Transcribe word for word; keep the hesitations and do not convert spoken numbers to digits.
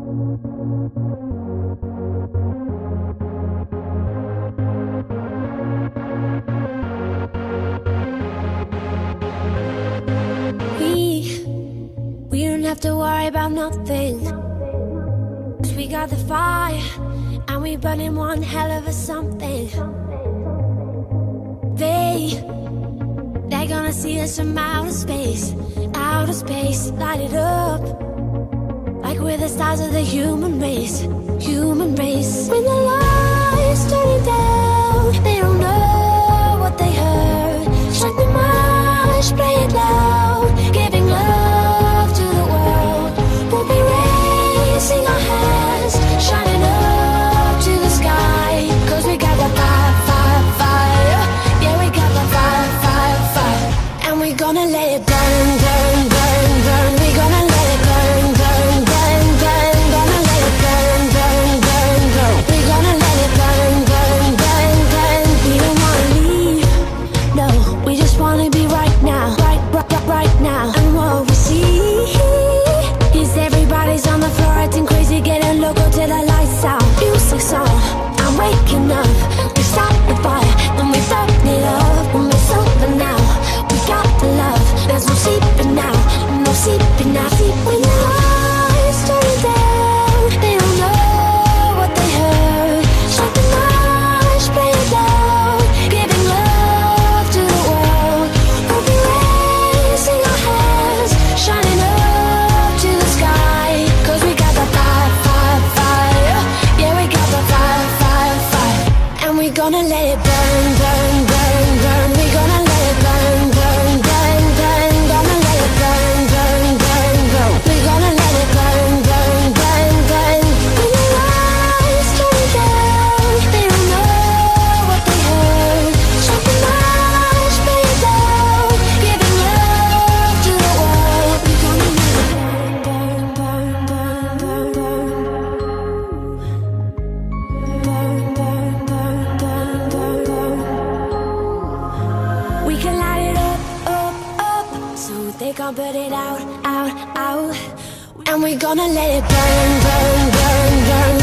We, we don't have to worry about nothing, 'cause we got the fire, and we burning one hell of a something. They, they're gonna see us from outer space, outer space, light it up, like we're the stars of the human race, human race. When the lights turning down, they don't know what they heard. Strike the march, play it loud, giving love to the world. We'll be raising our hands, shining up to the sky, 'cause we got the fire, fire, fire. Yeah, we got the fire, fire, fire. And we're gonna let it burn, burn, burn, burn. We're gonna let it burn, burn, burn, burn. Gonna let it burn, burn, burn, burn. We're gonna let it burn, burn, burn, burn. We don't wanna leave, no, we just wanna be right now, right, right, right, right now. And what we see is everybody's on the floor acting crazy, getting loco till the lights out. Music's on, I'm waking up. We start the fire, then we burn it up. When it's over now, we got the love. There's no sleeping now, no sleeping now. Sleep when the lights turn down, they don't know what they heard. Strike the march, play it loud, giving love to the world. We'll be raising our hands, shining up to the sky, 'cause we got the fire, fire, fire. Yeah, we got the fire, fire, fire. And we're gonna let it burn, burn, burn, burn. We're gonna let it burn, burn, burn, burn. Gonna let it burn, burn, burn, burn. We're gonna let it burn, burn, burn, burn. When the lights turn down, they don't know what they heard. Strike the march, play it loud, giving love to the world. We're gonna let it burn, burn, burn, burn, burn, burn. Burn, burn, burn, burn, burn, burn. We can light it up, up, up, so they can't put it out, out, out. And we're gonna let it burn, burn, burn, burn.